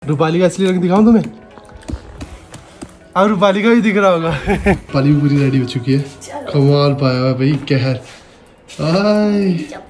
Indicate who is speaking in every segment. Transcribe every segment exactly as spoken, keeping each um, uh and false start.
Speaker 1: रूपाली का असली रंग दिखाऊं तुम्हें? अब रूपाली का भी दिख रहा होगा। रूपाली भी पूरी रेडी हो चुकी है। कमाल पाया हुआ भाई, कहर। Hi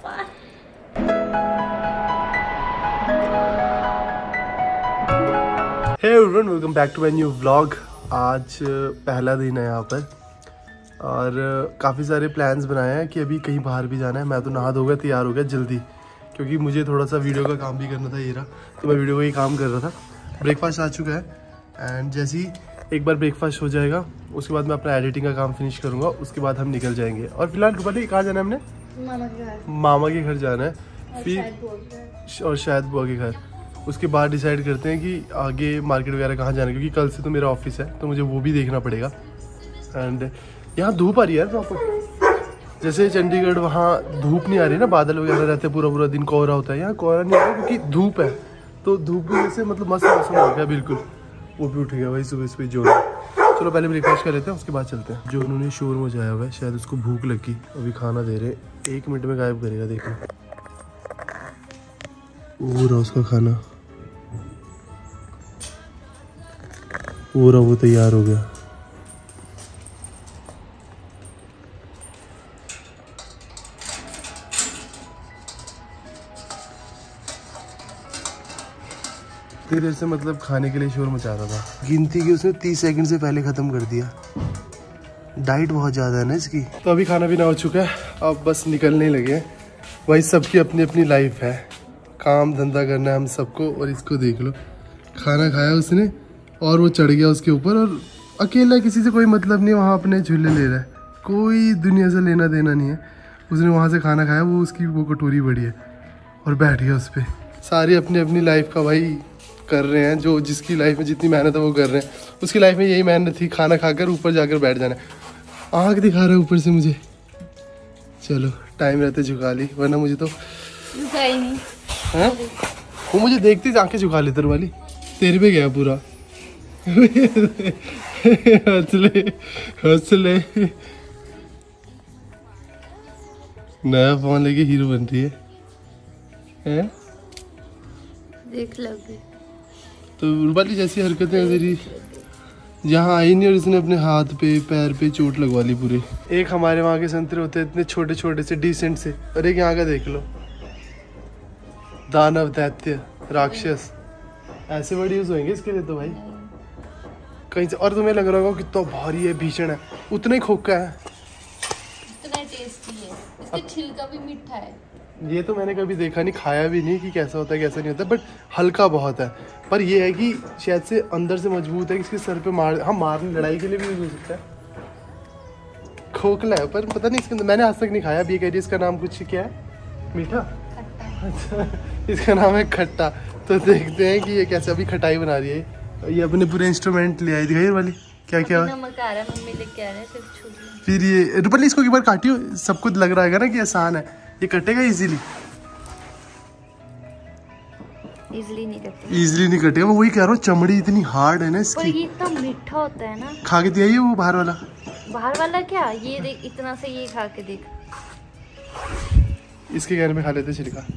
Speaker 1: hey everyone, welcome back to my new vlog. आज पहला दिन है यहाँ पर और काफ़ी सारे प्लान्स बनाए हैं कि अभी कहीं बाहर भी जाना है। मैं तो नहा धो गया, तैयार हो गया जल्दी, क्योंकि मुझे थोड़ा सा वीडियो का काम भी करना था। ये रहा, तो मैं वीडियो का ही काम कर रहा था। ब्रेकफास्ट आ चुका है एंड जैसे ही एक बार ब्रेकफास्ट हो जाएगा उसके बाद मैं अपना एडिटिंग का काम फिनिश करूँगा। उसके बाद हम निकल जाएंगे। और फिलहाल रूपाली कहाँ जाना है हमने? मामा के घर। मामा के घर जाना है, फिर और शायद बुआ के घर। उसके बाद डिसाइड करते हैं कि आगे मार्केट वगैरह कहाँ जाना है, क्योंकि कल से तो मेरा ऑफिस है तो मुझे वो भी देखना पड़ेगा। एंड यहाँ धूप आ रही है प्रॉपर, जैसे चंडीगढ़ वहाँ धूप नहीं आ रही ना, बादल वगैरह रहते हैं, पूरा पूरा दिन कोहरा होता है। यहाँ कोहरा नहीं आ रहा क्योंकि धूप है, तो धूप की वजह से मतलब मस्त मौसम हो गया बिल्कुल। वो भी उठ गया भाई सुबह सुबह जो। चलो पहले ब्रेकफास्ट कर लेते हैं, उसके बाद चलते हैं। जो उन्होंने शोर मचाया हुआ है, शायद उसको भूख लगी, अभी खाना दे रहे। एक मिनट में गायब करेगा, देखना। वो रहा उसका खाना, वो रहा, वो तैयार हो गया। इतनी देर से मतलब खाने के लिए शोर मचा रहा था। गिनती की उसने तीस सेकंड से पहले खत्म कर दिया। डाइट बहुत ज़्यादा है ना इसकी। तो अभी खाना पीना हो चुका है, अब बस निकलने लगे। भाई सबकी अपनी अपनी लाइफ है, काम धंधा करना है हम सबको। और इसको देख लो, खाना खाया उसने और वो चढ़ गया उसके ऊपर, और अकेला, किसी से कोई मतलब नहीं, वहाँ अपने झूले ले रहा है, कोई दुनिया से लेना देना नहीं है। उसने वहाँ से खाना खाया, वो उसकी वो कटोरी बड़ी है और बैठ गया उस पर। सारी अपनी अपनी लाइफ का भाई कर रहे हैं, जो जिसकी लाइफ में जितनी मेहनत है वो कर रहे हैं। उसकी लाइफ में यही मेहनत थी, खाना खाकर ऊपर जाकर बैठ जाना। आँख दिखा रहा है ऊपर से मुझे। चलो टाइम रहते झुका ली, वरना मुझे तो
Speaker 2: झुका ही नहीं
Speaker 1: है। वो मुझे देखती आंखें झुका ले, तेरे वाली तेरे पे गया पूरा। हंसले हंसले, नया फोन लेके हीरो बन रही है, है?
Speaker 2: देख लगे
Speaker 1: तो रूपाली जैसी हरकतें हैं तेरी, जहाँ आई नहीं और इसने अपने हाथ पे पैर पे चोट लगवा ली पूरी। एक हमारे वहाँ के संतरे होते हैं इतने छोटे छोटे से डिसेंट से, और एक यहाँ का देख लो, दानव दैत्य राक्षस। ऐसे वर्ड यूज होंगे इसके लिए तो भाई कहीं से। और तुम्हें लग रहा होगा कितना भारी है, भीषण है, उतना ही खोखा है,
Speaker 2: इतना टेस्टी है। इसका छिलका भी मीठा है।
Speaker 1: ये तो मैंने कभी देखा नहीं, खाया भी नहीं कि कैसा होता है कैसा नहीं होता, बट हल्का बहुत है। पर ये है कि शायद से अंदर से मजबूत है, इसके सर पे मार, हम मारने लड़ाई के लिए भी यूज हो सकता है। खोखला है पर पता नहीं इसके अंदर, मैंने आज तक नहीं खाया। अब ये कह रही है इसका नाम कुछ क्या है, मीठा। अच्छा, इसका नाम है खट्टा। तो देखते हैं कि ये कैसे अभी खटाई बना रही है। ये अपने पूरे इंस्ट्रूमेंट ले आई, दिखाई वाली क्या क्या
Speaker 2: नमक आ रहा है, मम्मी लेके आ रहे हैं सिर्फ छुरी।
Speaker 1: फिर ये रूपाली इसको एक बार काटियो, सबको लग रहा है ना कि आसान है, ये कटेगा इजीली?
Speaker 2: इजीली नहीं कटेगा,
Speaker 1: इजीली नहीं कटेगा। मैं वही कह रहा हूँ, चमड़ी इतनी हार्ड है ना इसकी।
Speaker 2: पर ये इतना मीठा होता है ना।
Speaker 1: खा के दिया ये वो बाहर वाला,
Speaker 2: बाहर वाला क्या, ये देख इतना से, ये खा के देख।
Speaker 1: इसके घर में खा लेते छिलका।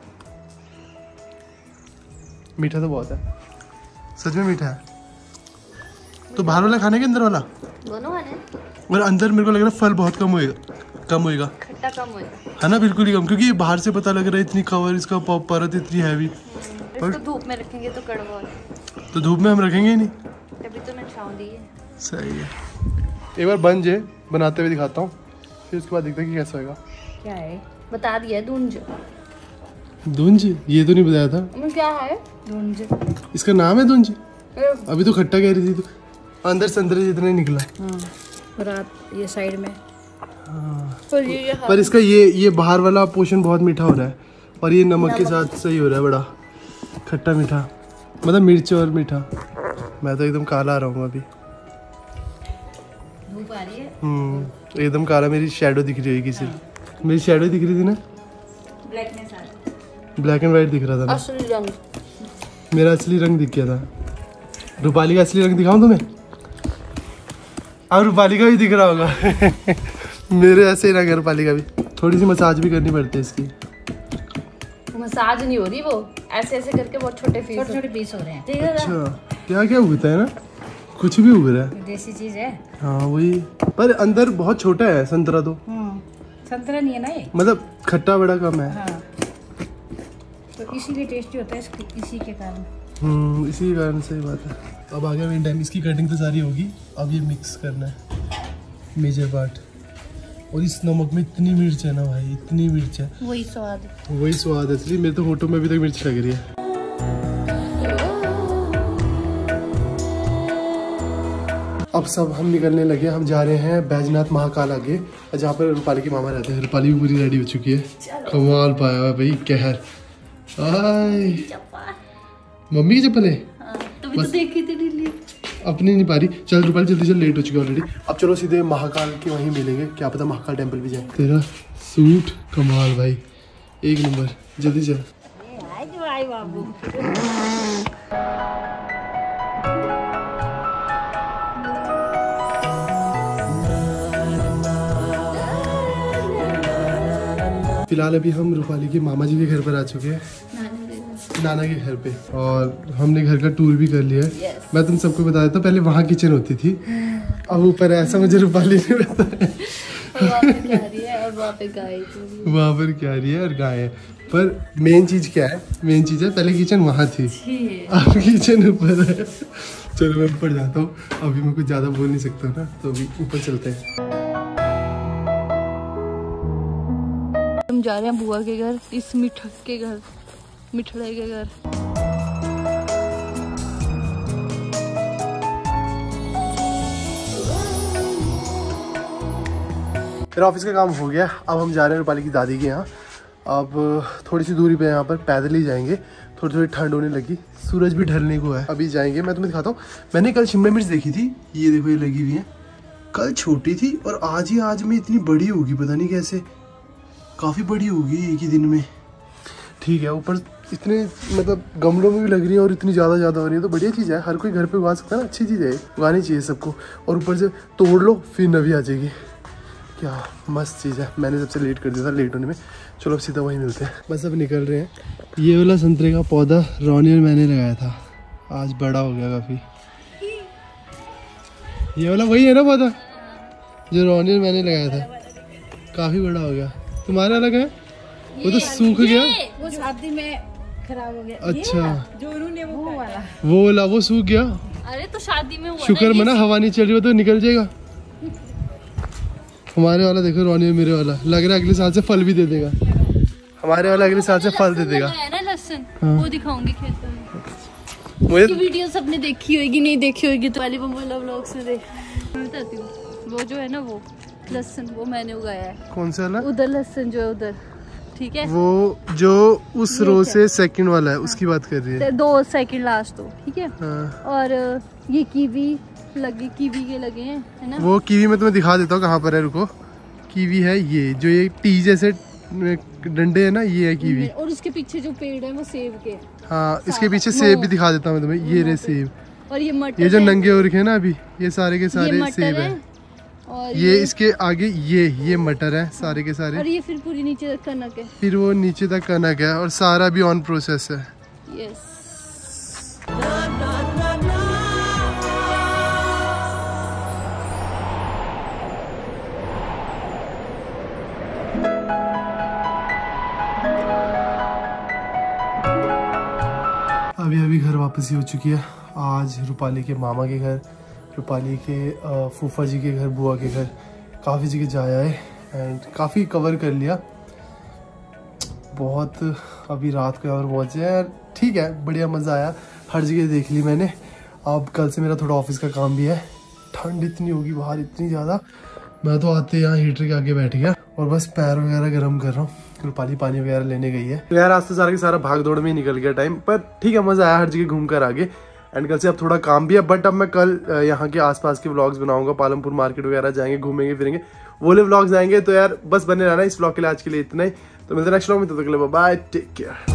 Speaker 1: मीठा तो बहुत है, सच में मीठा है। तो बाहर वाला खाने के अंदर वाला
Speaker 2: दोनों वाले,
Speaker 1: और अंदर मेरे को लग रहा है फल बहुत कम होएगा, कम होएगा,
Speaker 2: खट्टा कम होएगा,
Speaker 1: है ना? बिल्कुल ही कम, क्योंकि बाहर से पता लग रहा है इतनी कवर, इसका परत इतनी हैवी।
Speaker 2: इसको धूप में रखेंगे तो कड़वा है,
Speaker 1: तो धूप में हम रखेंगे ही नहीं,
Speaker 2: तभी तो मैं छाँव दी है।
Speaker 1: सही है। एक बार बन जाए, बनाते हुए दिखाता हूँ, फिर उसके बाद देखते हैं कि कैसा होगा।
Speaker 2: क्या है बता दिया, दूंज।
Speaker 1: दूंज? ये तो नहीं बताया था।
Speaker 2: क्या है दूंज?
Speaker 1: इसका नाम है दूंज? अभी तो खट्टा कह रही थी, तो अंदर संतरे जितना ही निकला।
Speaker 2: हाँ, रात ये साइड में।
Speaker 1: हाँ।
Speaker 2: पर, ये
Speaker 1: पर इसका ये ये बाहर वाला पोर्शन बहुत मीठा हो रहा है, और ये नमक, नमक के साथ सही हो रहा है, बड़ा खट्टा मीठा, मतलब मिर्च और मीठा। मैं तो एकदम काला आ रहा हूँ अभी,
Speaker 2: धूप आ रही है।
Speaker 1: हम्म एकदम काला, मेरी शैडो दिख रही है किसी। हाँ। मेरी शैडो दिख रही थी ना,
Speaker 2: ब्लैकनेस आ रही,
Speaker 1: ब्लैक एंड व्हाइट दिख रहा था ना,
Speaker 2: असली रंग।
Speaker 1: मेरा असली रंग दिख गया था। रूपाली का असली रंग दिखाऊं तुम्हें? अब रूपाली का भी दिख रहा होगा। मेरे ऐसे ही रंग है रूपाली का भी। थोड़ी सी मसाज भी करनी पड़ती है इसकी।
Speaker 2: मसाज नहीं हो रही, वो ऐसे ऐसे करके बहुत छोटे पीस छोटे छोटे पीस हो रहे हैं।
Speaker 1: अच्छा क्या क्या उगता है ना, कुछ भी उग रहा है,
Speaker 2: देसी चीज है।
Speaker 1: हाँ वही, पर अंदर बहुत छोटा है संतरा तो।
Speaker 2: संतरा नहीं है ना ये,
Speaker 1: मतलब खट्टा बड़ा कम है।
Speaker 2: हाँ। तो इसीलिए टेस्टी होता है इसी के कारण।
Speaker 1: हम्म इसी के कारण, सही बात है। अब आगे मेन टाइम इसकी कटिंग तो सारी होगी, अब ये मिक्स करना है मेजर पार्ट। और इस नमक में इतनी मिर्च है ना भाई, इतनी मिर्च है,
Speaker 2: वही स्वाद
Speaker 1: वही स्वाद है। इसलिए मेरे तो होठों में अभी तक मिर्च लग रही है। अब सब हम निकलने लगे, हम जा रहे हैं बैजनाथ महाकाल आगे, जहाँ पर रूपाली के मामा रहते हैं। रूपाली भी पूरी रेडी हो चुकी है, कमाल पाया हुआ भाई, कहर। आय मम्मी की चप्पल है,
Speaker 2: तो भी तो देखी थी नीली,
Speaker 1: अपनी नहीं पा रही। चल रूपाली जल्दी चल, लेट हो चुकी है ऑलरेडी। अब चलो सीधे महाकाल के वहीं मिलेंगे, क्या पता महाकाल टेम्पल भी जाए। तेरा सूट कमाल भाई, एक नंबर, जल्दी चल। फिलहाल अभी हम रूपाली के मामा जी के घर पर आ चुके हैं, नाना के घर पे, और हमने घर का टूर भी कर लिया है। yes. मैं तुम सबको बताया था, पहले वहाँ किचन होती थी, अब ऊपर ऐसा मुझे रूपाली ने बताया।
Speaker 2: वहाँ पे क्या रही है और वहाँ पे गाय,
Speaker 1: वहाँ पर क्या रही है और गाय है। पर मेन चीज क्या है, मेन चीज है पहले किचन वहाँ थी, अब किचन ऊपर है। चलो मैं ऊपर जाता हूँ, अभी मैं कुछ ज्यादा बोल नहीं सकता ना, तो अभी ऊपर चलते हैं।
Speaker 2: हम जा रहे हैं बुआ के घर, इस मिठक के घर, मिठड़े के घर।
Speaker 1: मेरा ऑफिस का काम हो गया, अब हम जा रहे हैं रूपाली की दादी के यहाँ। अब थोड़ी सी दूरी पे यहाँ पर पैदल ही जाएंगे, थोड़ी थोड़ी ठंड होने लगी, सूरज भी ढलने को है। अभी जाएंगे, मैं तुम्हें दिखाता हूँ। मैंने कल शिमला मिर्च देखी थी, ये देखो ये लगी हुई है, कल छोटी थी और आज ही आज में इतनी बड़ी होगी, पता नहीं कैसे, काफ़ी बड़ी होगी एक ही दिन में। ठीक है, ऊपर इतने मतलब गमलों में भी लग रही है और इतनी ज़्यादा ज़्यादा हो रही है, तो बढ़िया चीज़ है, हर कोई घर पे उगा सकता है ना, अच्छी चीज़ है, उगानी चाहिए सबको। और ऊपर से तोड़ लो फिर नवी आ जाएगी, क्या मस्त चीज़ है। मैंने सबसे लेट कर दिया था लेट होने में। चलो अब सीधा वहीं मिलते हैं, बस अब निकल रहे हैं। ये वाला संतरे का पौधा रोनी और मैंने लगाया था, आज बड़ा हो गया काफ़ी। ये वाला वही है ना पौधा जो रोनी और मैंने लगाया था, काफ़ी बड़ा हो गया। तुम्हारा अलग है, वो तो सूख गया,
Speaker 2: वो शादी में खराब हो गया।
Speaker 1: अच्छा
Speaker 2: जो उन्होंने वो वाला
Speaker 1: वो वाला वो सूख गया।
Speaker 2: अरे तो शादी में हुआ
Speaker 1: शुक्र मना हवा नहीं चल रही हो तो निकल जाएगा। हमारे वाला देखो रोनी, मेरे वाला लग रहा है अगले साल से फल भी दे देगा। हमारे वाला अगले साल से फल दे देगा।
Speaker 2: है ना लहसुन,
Speaker 1: हाँ।
Speaker 2: वो दिखाऊंगी खेतों में।
Speaker 1: मुझे
Speaker 2: वीडियो सबने देखी होगी, नहीं देखी होगी तो वाली बम्बोला व्लॉग्स में देख बताती हूँ। वो जो है ना वो लहसुन, वो मैंने उगाया है।
Speaker 1: कौन सा वाला?
Speaker 2: उधर लहसुन जो है उधर, ठीक है,
Speaker 1: वो जो उस रो से सेकंड वाला है, हाँ। उसकी बात कर रही है,
Speaker 2: दो सेकंड लास्ट तो ठीक है,
Speaker 1: हाँ।
Speaker 2: और ये कीवी लगे, कीवी के लगे हैं, है ना। वो
Speaker 1: कीवी मैं तुम्हें दिखा देता हूँ कहाँ पर है, रुको। कीवी है ये, जो ये टी जैसे डंडे है ना, ये है कीवी।
Speaker 2: और उसके पीछे जो पेड़ है वो सेब के,
Speaker 1: हाँ इसके पीछे सेब भी दिखा देता हूँ मैं तुम्हें, ये रहे सेब।
Speaker 2: और ये मटर,
Speaker 1: ये जो नंगे हो रखे हैं ना अभी, ये सारे के सारे सेब है।
Speaker 2: और
Speaker 1: ये, ये इसके आगे ये ये मटर है सारे के सारे, और
Speaker 2: ये फिर पूरी नीचे तक कनक है,
Speaker 1: फिर वो नीचे तक कनक है, और सारा भी ऑन प्रोसेस है।
Speaker 2: यस।
Speaker 1: अभी अभी घर वापसी हो चुकी है। आज रूपाली के मामा के घर, रूपाली के फूफा जी के घर, बुआ के घर, काफ़ी जगह जाया है एंड काफ़ी कवर कर लिया। बहुत अभी रात को और पहुँचे हैं, ठीक है, बढ़िया मज़ा आया, हर जगह देख ली मैंने। अब कल से मेरा थोड़ा ऑफिस का काम भी है। ठंड इतनी होगी बाहर, इतनी ज़्यादा, मैं तो आते यहाँ हीटर के आगे बैठ गया और बस पैर वगैरह गर्म कर रहा हूँ। रूपाली पानी वगैरह लेने गई है। तो यार आज तो सारा के सारा भाग दौड़ में ही निकल गया टाइम, पर ठीक है, मज़ा आया हर जगह घूम कर आगे। एंड कल से अब थोड़ा काम भी है, बट अब मैं कल यहाँ के आसपास के व्लॉग्स बनाऊंगा। पालमपुर मार्केट वगैरह जाएंगे, घूमेंगे फिरेंगे, वो वाले व्लॉग्स आएंगे। तो यार बस बने रहना इस व्लॉग के लिए, आज के लिए इतना ही। तो मिलते हैं नेक्स्ट व्लॉग में, तब तक के लिए बाय, टेक केयर।